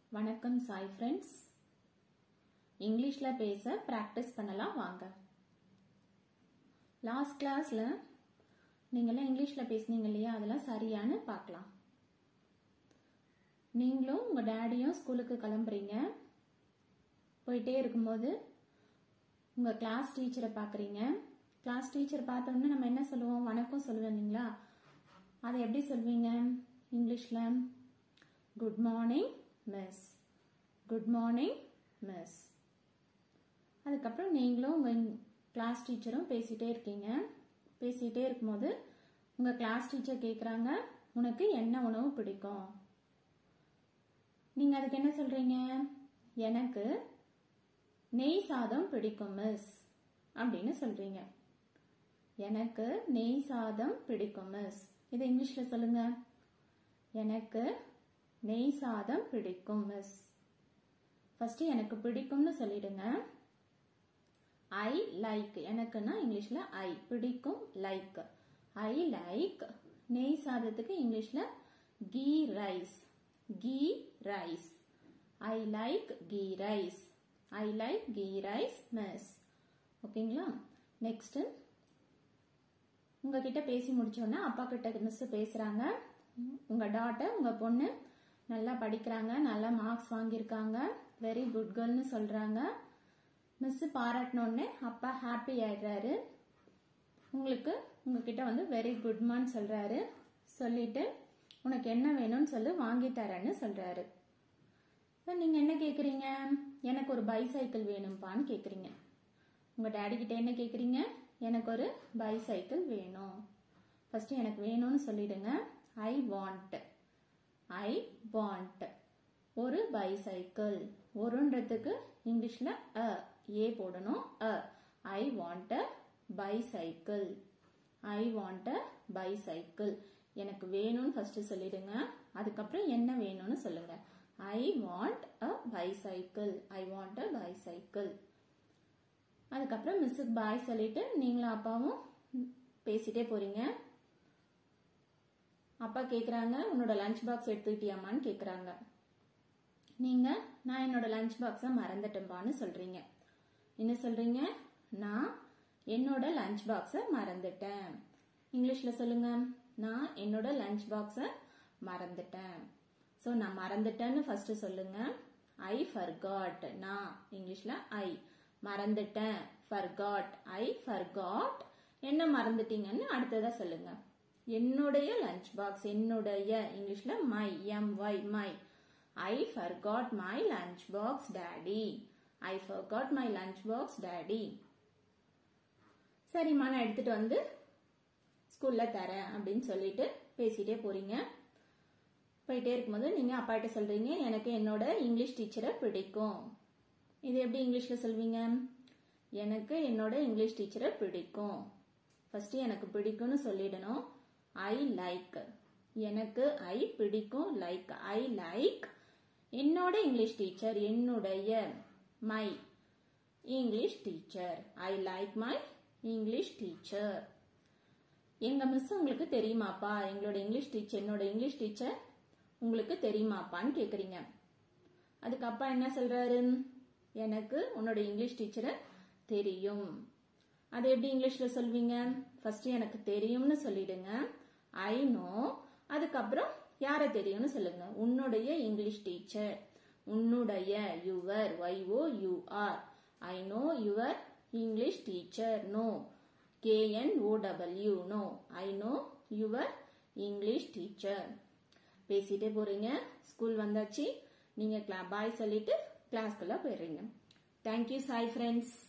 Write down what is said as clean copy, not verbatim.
வணக்கம் சாய் ஃப்ரெண்ட்ஸ். இங்கிலீஷ்ல பேச பிராக்டிஸ் பண்ணலாம் வாங்க. லாஸ்ட் கிளாஸ்ல நீங்களாம் இங்கிலீஷ்ல பேசுனீங்க இல்லையா, அதெல்லாம் சரியானு பார்க்கலாம். நீங்களும் உங்க டாடியும் ஸ்கூலுக்கு கிளம்புறீங்க. போயிட்டே இருக்கும்போது உங்க கிளாஸ் டீச்சரை பார்க்குறீங்க. கிளாஸ் டீச்சர் பார்த்த உடனே நம்ம என்ன சொல்லுவோம்? வணக்கம் சொல்லுவேன் இல்லைங்களா? அதை எப்படி சொல்வீங்க இங்கிலீஷ்ல? Good morning miss, good morning miss. அதுக்கப்புறம் நீங்களும் உங்க கிளாஸ் டீச்சரும் பேசிட்டே இருக்கீங்க. பேசிட்டே இருக்கும்போது உங்க கிளாஸ் டீச்சர் கேட்குறாங்க, உனக்கு என்ன உணவு பிடிக்கும்? நீங்க அதுக்கு என்ன சொல்றீங்க? எனக்கு நெய் சாதம் பிடிக்கும் மிஸ் அப்படின்னு சொல்றீங்க. எனக்கு நெய் சாதம் பிடிக்கும் மிஸ். இதை இங்கிலீஷ்ல சொல்லுங்க. எனக்கு நெய் சாதம் பிடிக்கும் மிஸ். ஃபர்ஸ்ட் எனக்கு பிடிக்கும்னு சொல்லிடுங்க. ஐ லைக், எனக்குன்னா இங்கிலீஷ்ல ஐ, பிடிக்கும் லைக். ஐ லைக் நெய் சாதத்துக்கு இங்கிலீஷ்ல ghee rice, ghee rice. I like ghee rice, I like ghee rice miss. ஓகேங்களா? நெக்ஸ்ட் உங்ககிட்ட பேசி முடிச்சோன்னா அப்பா கிட்ட மிஸ் பேசுறாங்க. உங்க டாட்டர், உங்க பொண்ணு நல்லா படிக்கிறாங்க, நல்லா மார்க்ஸ் வாங்கியிருக்காங்க, வெரி குட் கேர்ள்னு சொல்றாங்க. மிஸ் பாராட்டினோடனே அப்பா ஹாப்பி ஆயிடுறாரு. உங்களுக்கு உங்ககிட்ட வந்து வெரி குட்மான்னு சொல்றாரு. சொல்லிட்டு உனக்கு என்ன வேணும்னு சொல்லி வாங்கி தரேன்னு சொல்றாரு. நீங்க என்ன கேக்குறீங்க? எனக்கு ஒரு பைசைக்கிள் வேணும்பான்னு கேக்குறீங்க. உங்க டாடி கிட்ட என்ன கேக்குறீங்க? எனக்கு ஒரு பைசைக்கிள் வேணும். ஃபர்ஸ்ட் எனக்கு வேணும்னு சொல்லிடுங்க. ஐ வாண்ட், ஐ வாண்ட் ஒரு பைசைக்கிள். ஒருன்றதுக்கு இங்கிலீஷ்ல ஏ போடணும். I want a bicycle, I want a bicycle. எனக்கு வேணும்னு ஃபர்ஸ்ட் சொல்லிடுங்க. அதுக்கப்புறம் என்ன வேணும்னு சொல்லுங்க. I want a bicycle, I want a bicycle. அதுக்கப்புறம் மிஸ்ஸுக்கு பாய் சொல்லிட்டு நீங்களும் அப்பாவும் பேசிட்டே போறீங்க. அப்பா கேக்குறாங்க, உன்னோட லஞ்ச் பாக்ஸ் எடுத்துக்கிட்டியாமான்னு கேக்குறாங்க. நீங்க நான் என்னோட லஞ்ச் பாக்ஸை மறந்துட்டேன்பான்னு சொல்றீங்க. என்ன சொல்றீங்க? நான் என்னோட லஞ்ச் பாக்ஸை மறந்துட்டேன். இங்கிலீஷ்ல சொல்லுங்க. நான் என்னோட லஞ்ச் பாக்ஸை மறந்துட்டேன். ஸோ நான் மறந்துட்டேன்னு ஃபர்ஸ்ட் சொல்லுங்க. ஐ ஃபர்காட், நான் இங்கிலீஷ்ல ஐ மறந்துட்டேன். Forgot, I forgot. என்ன மறந்துட்டீங்கன்னு அடுத்ததா சொல்லுங்க. என்னுடைய லஞ்ச் பாக்ஸ், என்னுடைய இங்கிலீஷ்ல my, my, my. I forgot my lunch box daddy, I forgot my lunch box daddy. சரிம்மா, நான் எடுத்துட்டு வந்து ஸ்கூல்ல தரேன் அப்படின்னு சொல்லிட்டு பேசிட்டே போறீங்க. போயிட்டே இருக்கும்போது நீங்க அப்பா கிட்ட சொல்றீங்க, எனக்கு என்னோட இங்கிலீஷ் டீச்சரை பிடிக்கும். இது எப்படி இங்கிலீஷ்ல சொல்வீங்க? எனக்கு என்னோட இங்கிலீஷ் டீச்சரை பிடிக்கும். ஃபர்ஸ்ட் எனக்கு பிடிக்கும்னு சொல்லிடணும். ஐ லைக், எனக்கு ஐ பிடிக்கும், லைக், ஐ லைக் என்னோட இங்கிலீஷ் டீச்சர், என்னுடைய my English teacher, I like my English teacher. எங்க மிஸ் உங்களுக்கு தெரியுமாப்பா? எங்களோட இங்கிலீஷ் டீச்சர், என்னோட இங்கிலீஷ் டீச்சர் உங்களுக்கு தெரியுமாப்பான்னு கேக்குறீங்க. அதுக்கு அப்பா என்ன சொல்றாரு? எனக்கு உன்னோட இங்கிலீஷ் டீச்சரை தெரியும். அது எப்படி இங்கிலீஷ்ல சொல்வீங்க? ஃபர்ஸ்ட் எனக்கு தெரியும்னு சொல்லிடுங்க. I know. அதுக்கப்புறம் யார தெரியும்னு சொல்லுங்க. உன்னுடைய இங்கிலீஷ் டீச்சர், உன்னுடைய, your, YOUR. I know your English teacher. Know, KNOW, know. I know your English teacher. பேசிட்டே போறீங்க. ஸ்கூல் வந்தாச்சு. நீங்க பாய் சொல்லிட்டு கிளாஸ்க்குள்ள போயிடுறீங்க. தேங்க்யூ சாய் ஃப்ரெண்ட்ஸ்.